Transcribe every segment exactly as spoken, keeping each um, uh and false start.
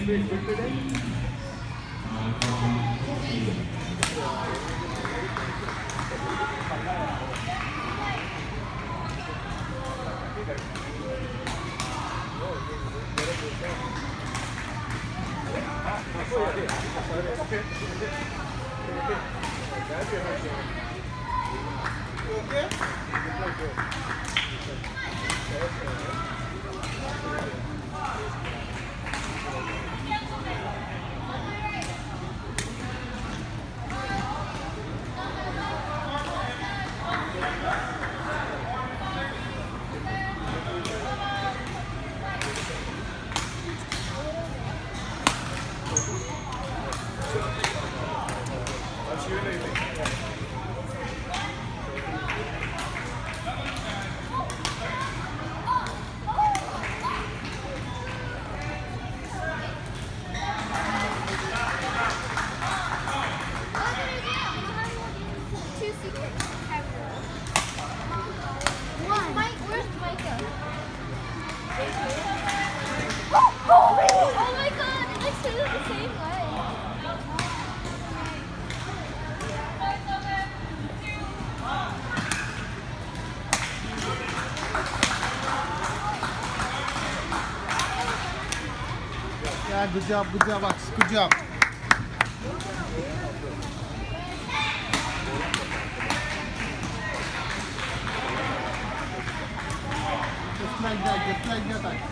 Yeah, good job, good job, Aks. Good job. Just like that, just like that, Aks.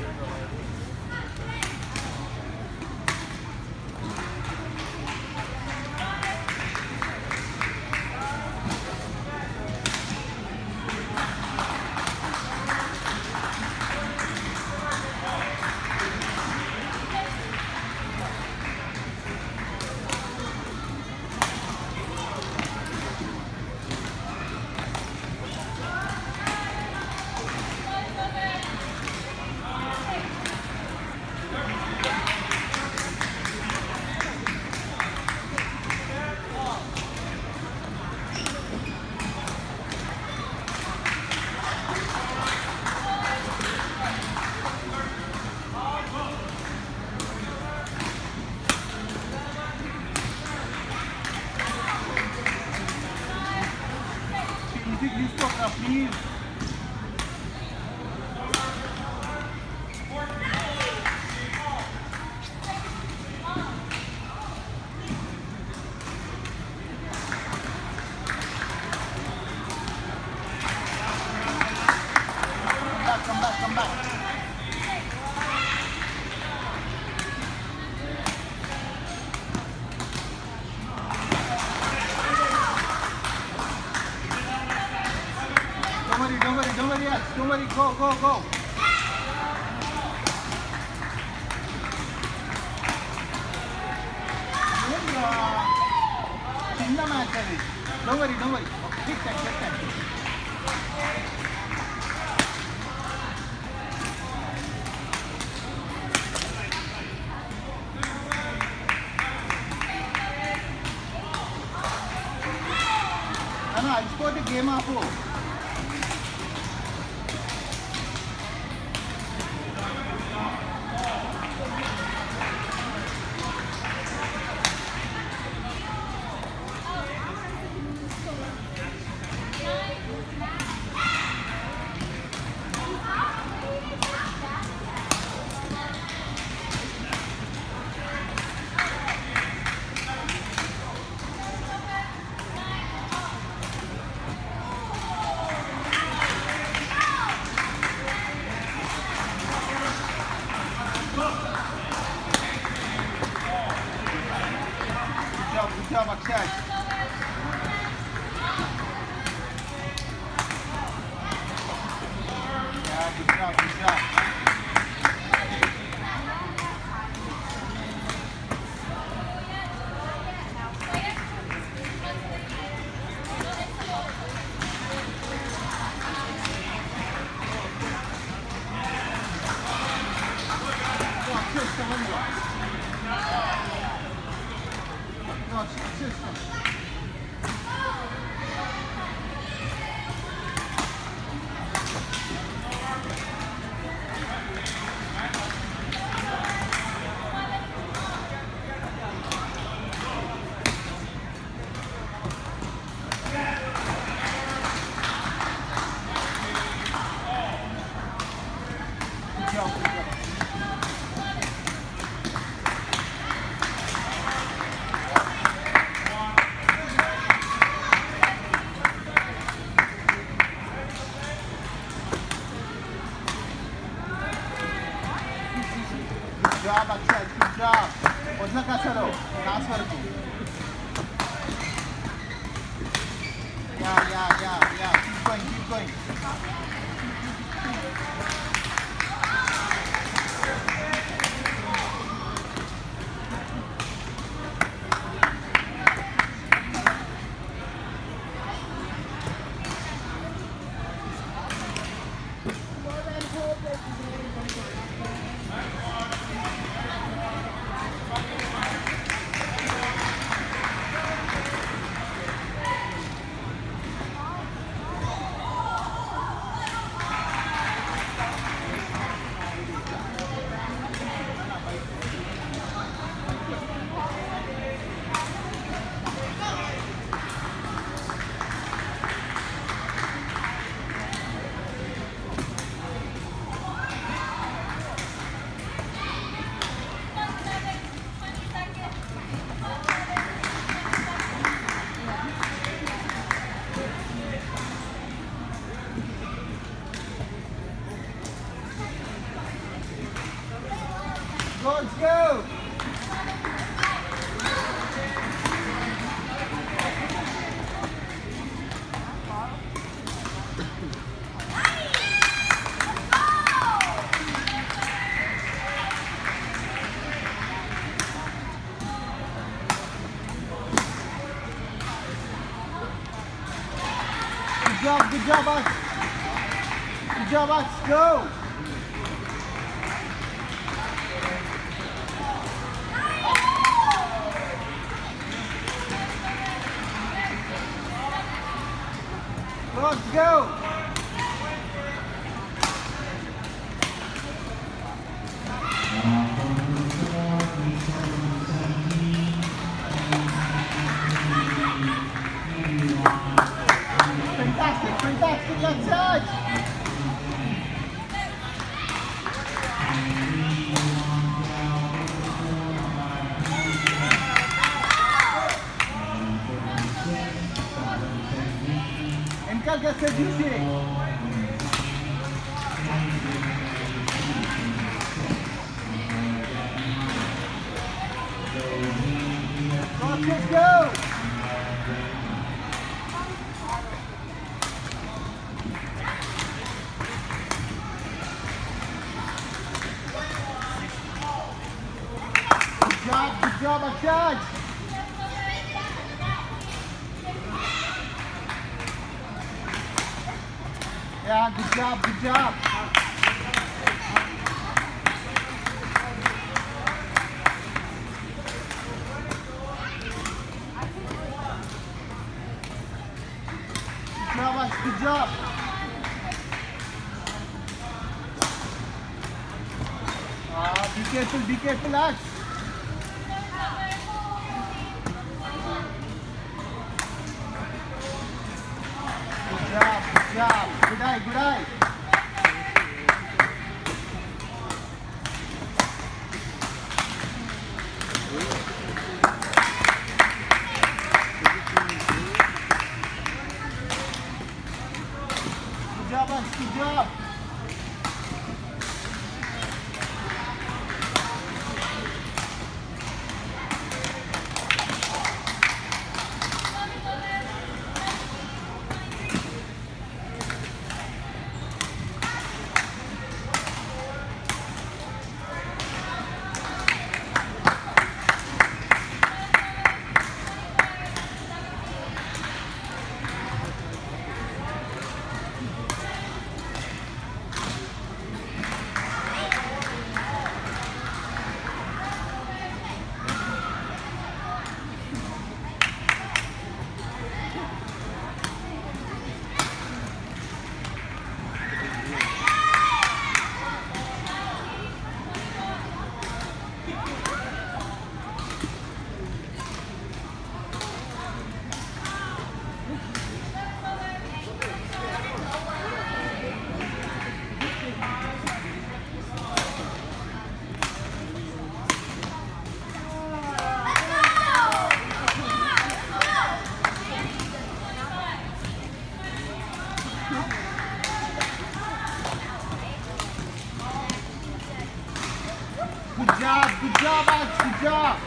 You stop now, please. Come back, come back, come back. Don't worry, don't worry, don't worry, Aks. Don't worry, go, go, go. Chinna match adi. Don't worry, don't worry. Take time, take time. Anna, I scored the game up. job, good job. Good job, Akshay, good job. Wajna kasaro, transfer to. Yeah, yeah, yeah, yeah. Keep going, keep going. Let's go! Good job, good job, Ash. Good job, Ash. Go! Let's go! Fantastic, fantastic, let's charge! Encarga-se disso! Let's go! Good job, good job, Akshay! Yeah, good job, good job. Good job, Ash, good job. Ah, be careful, be careful, Ash. Good job, good job. Good eye, good eye. Good job, Ash, good job. job, Alex. Good job.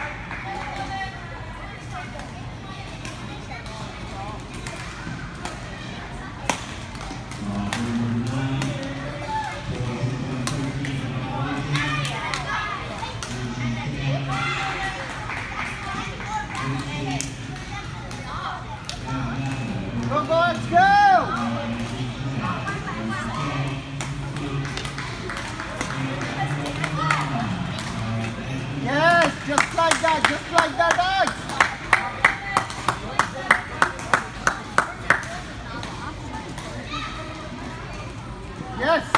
Go, boys, go! Yes, just like that, just like that, Alex. Yes.